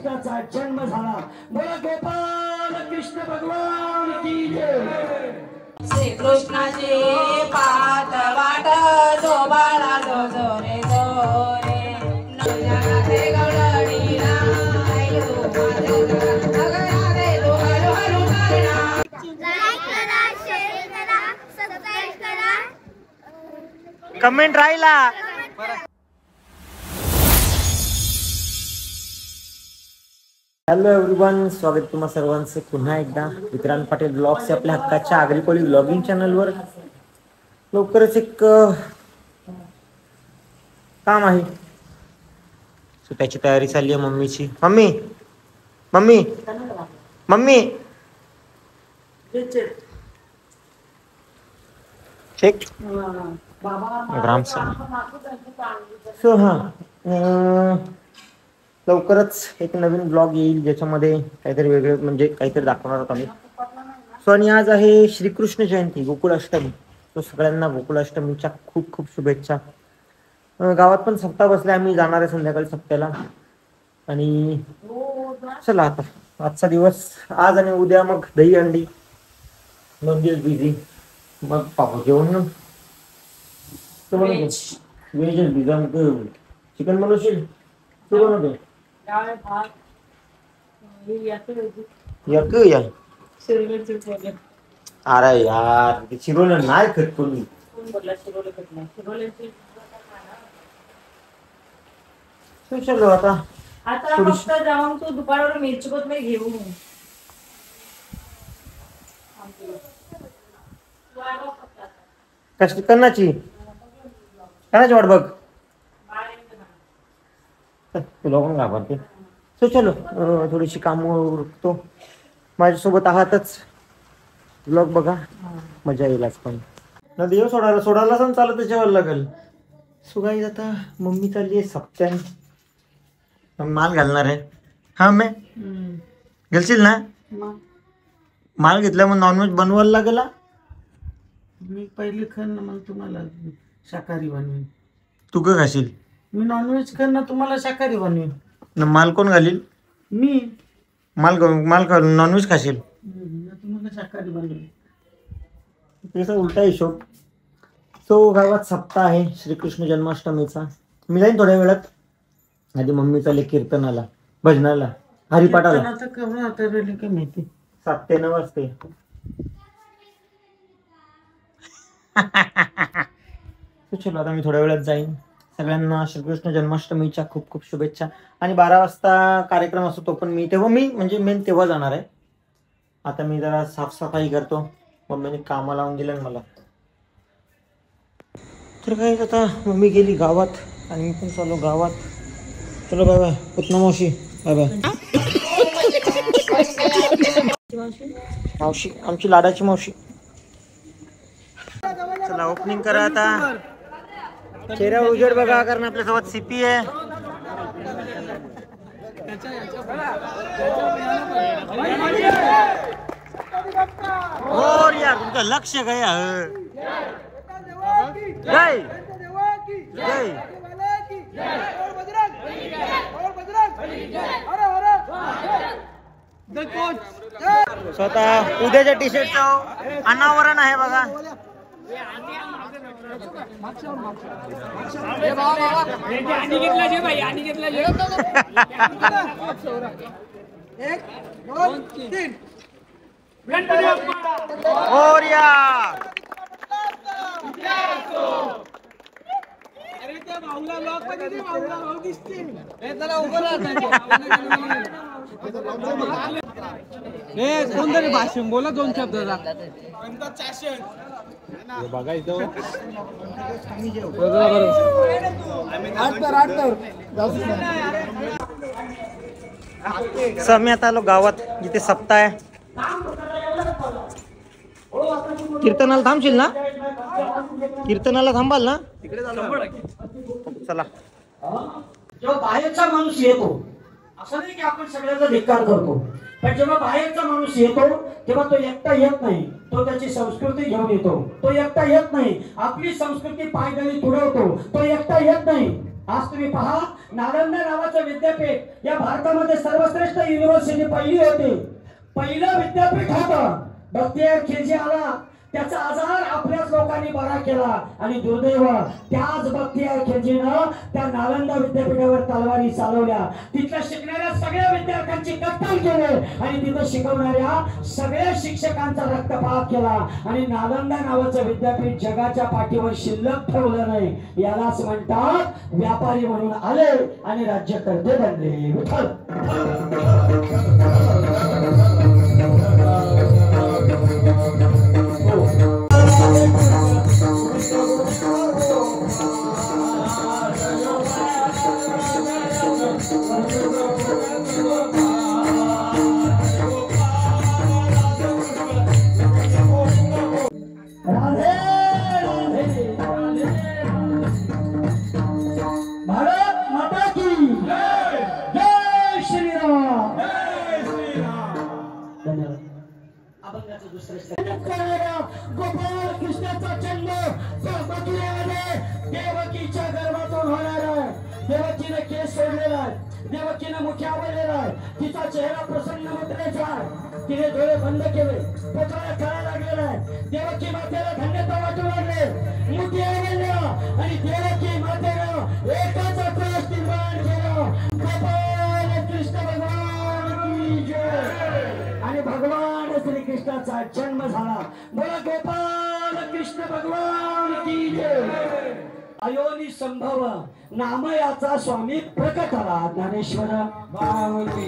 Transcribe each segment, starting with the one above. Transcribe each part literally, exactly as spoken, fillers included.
कृष्णाचा जन्म झाला. बोला गोपाल कृष्ण भगवान की जय. श्री कृष्णाची पाठ वाट जो बाळा जो जोरे जोरे नवजाते गवळणीला ऐकू माझे अगया रे तो हळू हळू करना. लाईक करा, शेअर करा, सबस्क्राइब करा, कमेंट राहिला. हॅलो एव्हरीवन, स्वागत तुम्हा सर्वांचं पुन्हा एकदा विक्रांत पाटील ब्लॉग्स आपल्या हक्काच्या आगरीकोळी ब्लॉगिंग चॅनलवर. लवकरच एक काम आहे, सुट्याची तयारी चालली आहे मम्मीची. मम्मी मम्मी मम्मी चेक ग्रामचा. सो हां, लवकरच एक नवीन ब्लॉग येईल ज्याच्यामध्ये काहीतरी वेगळे म्हणजे काहीतरी दाखवणार आहोत आम्ही. सो आणि आज आहे श्रीकृष्ण जयंती, गोकुळाष्टमी. तो सगळ्यांना गोकुळाष्टमीच्या खूप खूप शुभेच्छा. गावात पण सप्ताह बसले, आम्ही जाणार आहे संध्याकाळी सप्त्याला. आणि चला आता आजचा दिवस, आज आणि उद्या मग दही अंडी, दोन दिवस बिझी. मग पाहू जेवण ना व्हेज बिझा. मग चिकन बनवशील तू? बनवते अरे यार, ते शिरोले नाही खात कोणी. चलो आता आता फक्त जाऊन तू दुपारवर मिरची कोथमीर घेऊ. कशी कन्नाची कणाची वाट बघ, तुला कोण घाबरते. सो चलो थोडीशी कामं उरकतो. माझ्यासोबत आहातच, ब्लॉग बघा, मजा येईल आज पण. ना देव सोडायला सोडायला सांग, चालत त्याच्यावर लागेल. सुगाई आता मम्मी चालली आहे सप्त्यान, माल घालणार आहे. हा मी घालशील ना माल घेतला, मग नॉनव्हेज बनवायला लागेल. मी पहिले खान ना, मग तुम्हाला शाकाहारी बनवेन. तू का खाशील? मी नॉनव्हेज खान ना, तुम्हाला शाकाहारी बनवेन. ना माल कोण घालील? मी माल माल नॉनव्हेज खाशील, तुम्हाला शाकाहारी बनवेन. त्याचा उलटा हिशोब. तो गावात सप्ताह आहे श्रीकृष्ण जन्माष्टमीचा. मी जाईन थोड्या वेळात. आधी मम्मी चालले कीर्तनाला, भजनाला, हरिपाठाला. माहिती सात ते नऊ वाजते. चलो आता मी थोड्या वेळात जाईन. सगळ्यांना श्रीकृष्ण जन्माष्टमीच्या खूप खूप शुभेच्छा. आणि बारा वाजता कार्यक्रम असतो, तो पण मी तेव्हा मी म्हणजे मेन तेव्हा जाणार आहे. आता मी जरा साफसफाई करतो, मम्मीने कामाला लावून दिलं मला. तर काय आता मम्मी गेली गावात आणि मी पण चाललो गावात. चलो बाय बाय पुतना मावशी, बाय बाय. मावशी आमची लाडाची मावशी. चला ओपनिंग करा आता. चेहरा उजेड बघा, कारण आपल्यासोबत सीपी आहे. और यार तुमचं लक्ष गया. जय जय. स्वतः उद्याच्या टी शर्टचं अनावरण आहे बघा. और यार कोणतरी भाषण बोला, दोन शब्द बघायचं. मी आता आलो गावात, जिथे सप्ताह आहे. कीर्तनाला थांबशील ना? कीर्तनाला थांबाल ना? चला. जेव्हा बाहेरचा माणूस येतो, असं नाही की आपण सगळ्याचा धिक्कार करतो, पण जेव्हा बाहेरचा माणूस येतो तेव्हा तो एकटा येत नाही, तो त्याची संस्कृती घेऊन येतो. तो एकटा येत नाही, आपली संस्कृती पायदळी तुडवतो, तो एकटा येत नाही. आज तुम्ही पहा, नालंदा नावाचं विद्यापीठ या भारतामध्ये सर्वश्रेष्ठ युनिव्हर्सिटी पहिली होती, पहिलं विद्यापीठ होतं. बख्तियार खिलजी आला, त्याचा आजार आपल्याच लोकांनी बरा केला आणि दुर्दैव त्याच बख्तियार खिलजीनं त्या नालंदा विद्यापीठावर तलवारी चालवल्या. तिथल्या शिकणाऱ्या सगळ्या विद्यार्थ्यांची कत्तल केले आणि तिथं शिकवणाऱ्या सगळ्या शिक्षकांचा रक्तपात केला आणि नालंदा नावाचं विद्यापीठ जगाच्या पाठीवर शिल्लक ठेवलं नाही. यालाच म्हणतात व्यापारी म्हणून आले आणि राज्यकर्ते बनले. विठ्ठल भारत माता की जय श्रीराम. धन्यवाद. अभंगाचं दुसरं गोपाळ कृष्णाचा जन्म देवकीच्या गर्भातून होणार आहे. देवकीने केस सोडलेला आहे, देवकीने मुख्य आवडलेला आहे, तिचा चेहरा प्रसन्न मुद्रेचा आहे. तिने डोळे बंद केले, पोटाला कळा लागलेला आहे. देवकी मातेला धन्यता वाटू लागले, मुठी आवडल्या आणि देवकी मातेनं एकाच आक्रोश निर्माण केला. गोपाळ कृष्ण भगवान की जय. आणि भगवान श्री कृष्णाचा जन्म झाला. बोला गोपाल कृष्ण भगवान की जय. अयोनी संभव नामयाचा स्वामी प्रकट झाला. ज्ञानेश्वर बावली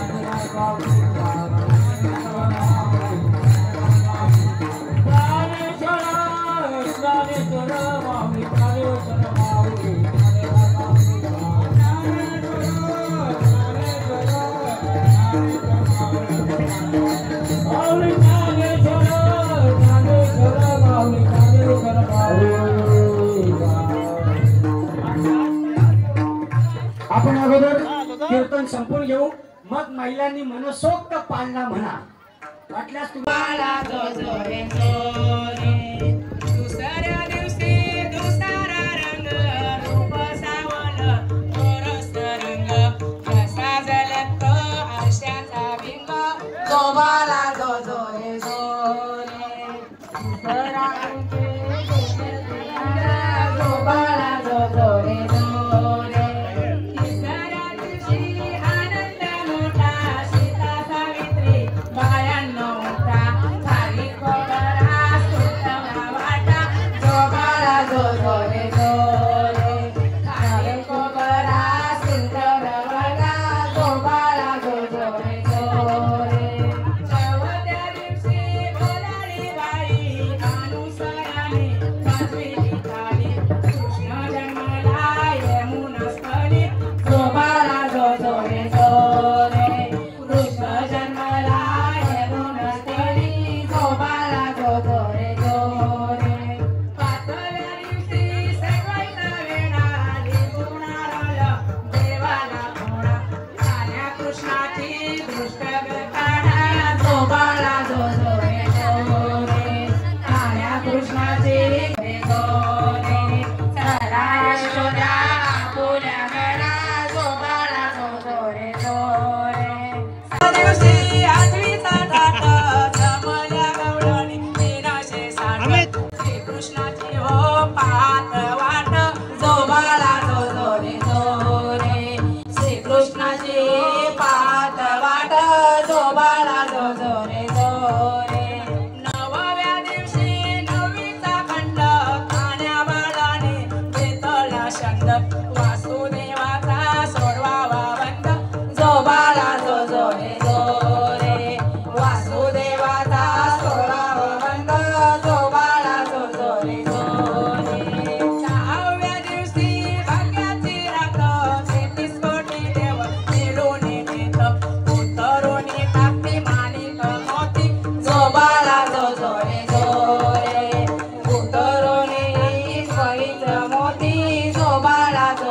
आपण अगोदर कीर्तन संपून घेऊ, मग महिलांनी मनसोक्त पाळणा म्हणा. वाटल्यास तुम्हाला दुसऱ्या दिवशी दुसरा रंग रूप सावलं गोरस रंग कसा जलत आरशाचा बिंब गोबाला जो जोरे जोरे. दुसरा गोबाला जो जोरे जोरे. तिसऱ्या दिवशी आनंद मोठा सीता सावित्री बायांनो मोठा खाली कोबरा सुटला वाटा गोबाला जो जोरे जोरे. खाली कोबरा सुंदर वाटा गोबाला जो जोरे जोरे. चौथ्या दिवशी बोलाली बाई अनुसयाने वाजविली थाळी कृष्ण जन्मला यमुनास्थळी गोबाला जो जोरे जोरे. कृष्ण जन्मला यमुनास्थळी गोबाला जो जोरे जोरे. पाचव्या दिवशी सगळ्याचा वेळा निघून देवाला घोडा झाल्या कृष्णाची दृष्ट काढा गोबाला जो जोरे जोरे. झाल्या कृष्णाची जोरे. चला यशोदा आपुल्या घरा गोबाला जो जोरे जोरे. दिवशी आठवीचा ताट जमल्या गवळणी तीनशे साठ श्रीकृष्णाची हो पाहत वाट गोबाला जो जोरे जोरे. श्रीकृष्णाची पाहत वाट गोबाला जो जोरे जोरे. नवव्या दिवशी नववीचा खंड खाण्याबाळाने घेतला छंद वासुदेवाचा सोडवावा बंद गोबाला जो जोरे जोरे. वासुदेवाचा सोडवावा बंद गोबाला जो जोरे जोरे. दहाव्या दिवशी भाग्याची राख तेहतीस कोटी देव मिळून येत उतरून टाकते माणिक मोती गोबाला जो जोरे जोरे. उतरून पवित्र मोती गोबाला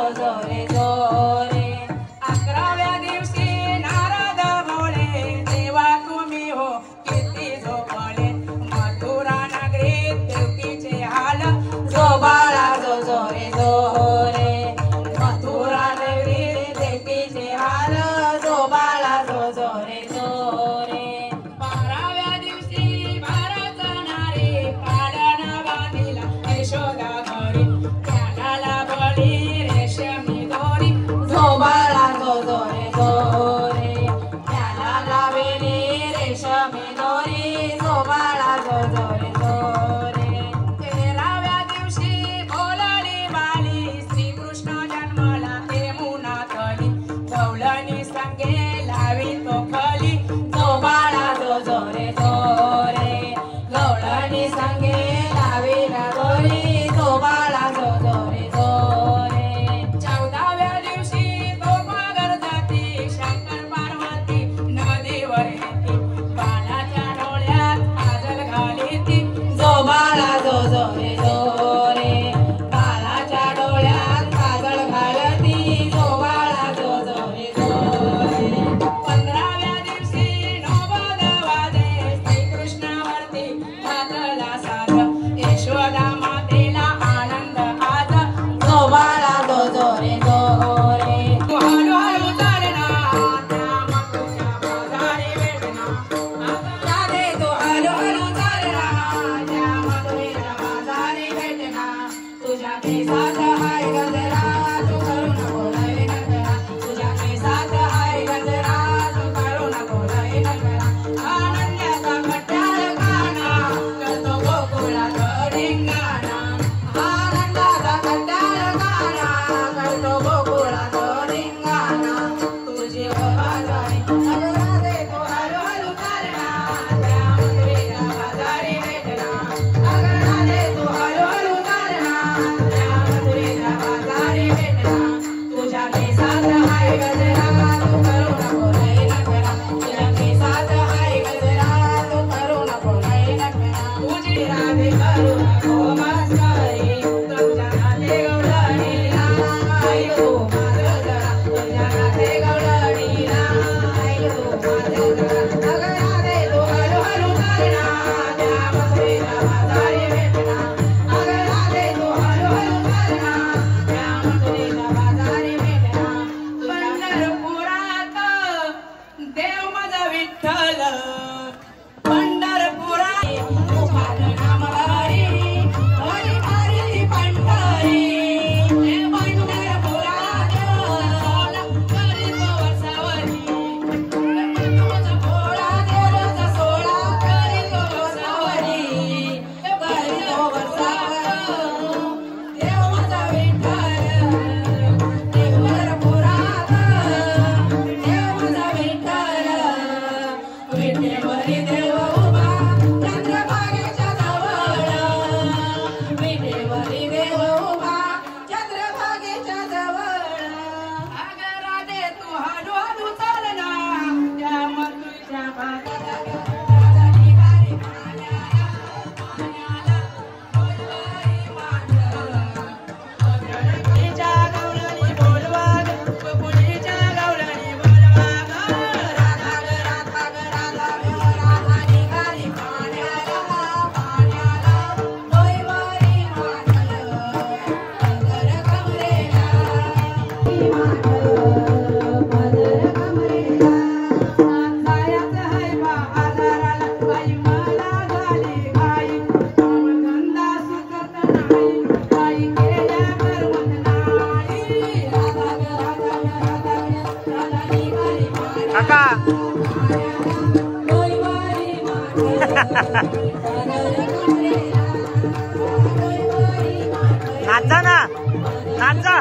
नाचा ना नाचा.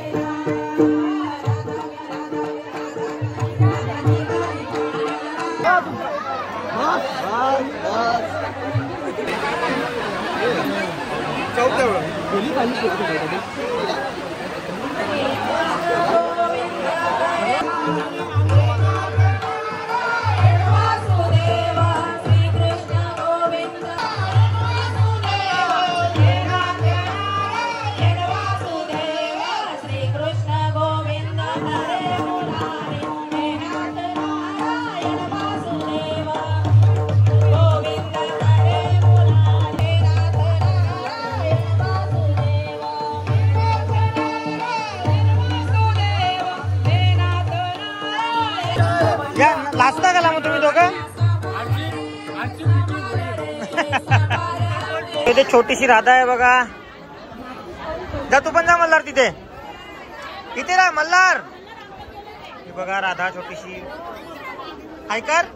लाजता का मग तुम्ही दोघं? इथे छोटीशी राधा आहे बघा. जा तू पण जा मल्हार तिथे. इथे राह मल्हार. ही बघा राधा छोटीशी. हाय कर.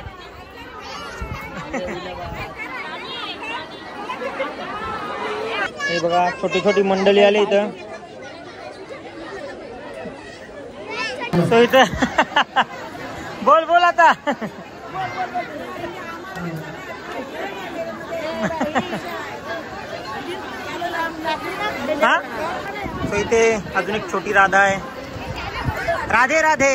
हे बघा छोटी छोटी मंडळी आली इथं. सो इथं बोल बोल आता. हा तो इथे अजून एक छोटी राधा आहे. राधे राधे.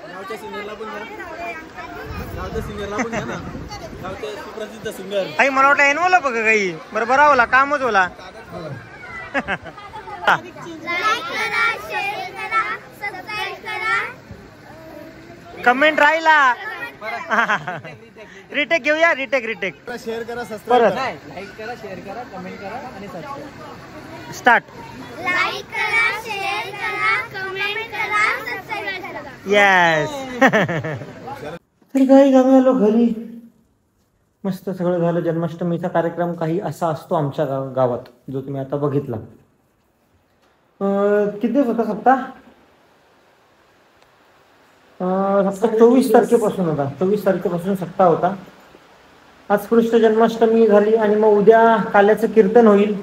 आई मला वाटलं येन बोला बघ काही बरं बरा होला कामच होला. कमेंट राहिला. रिटेक घेऊया. रिटेक रिटेक शेअर करा परत लाईक करा शेअर करा कमेंट करा आणि सबस्क्राईब. स्टार्ट. लाईक करा शेअर करा कमेंट करा सबस्क्राईब करा. येस. तर काही आम्ही आलो घरी. मस्त सगळं झालं. जन्माष्टमीचा कार्यक्रम काही असा असतो आमच्या गाव गावात जो तुम्ही आता बघितला. अं, किती दिवस होता सप्ताह? अं, सप्ताह चोवीस तारखेपासून होता. चोवीस तारखेपासून सप्ताह होता. आज कृष्ण जन्माष्टमी झाली आणि मग उद्या काल्याचं कीर्तन होईल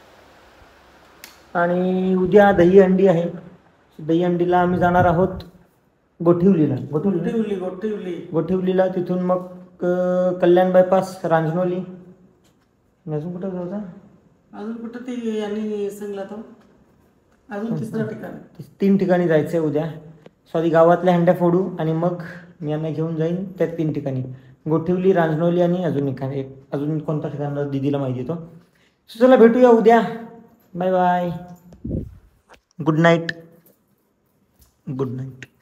आणि उद्या दहीहंडी आहे. दहीहंडीला आम्ही जाणार आहोत गोठिवलीला. गोठिवली गोठिवली गोठिवली गोठिवलीला तिथून मग अं, कल्याण बायपास, रांजनोली, अजून कुठं जायचं? अजून कुठं ते यांनी सांगला तो अजून तिसरं ठिकाण. तीन ठिकाणी जायचं आहे उद्या. सॉरी, गावातल्या हंड्या फोडू आणि मग मी यांना घेऊन जाईन त्या तीन ठिकाणी, गोठिवली, रांजनोली आणि अजून एक एक अजून कोणता ठिकाण दिदीला माहिती तो. सो चला भेटूया उद्या. Bye bye. Good night. Good night.